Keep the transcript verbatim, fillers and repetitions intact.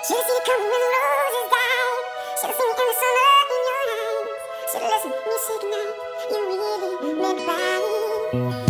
Should've seen it coming when the roses died. Should've seen it in the summer in your eyes. Should've listened when you said goodnight. You really meant right.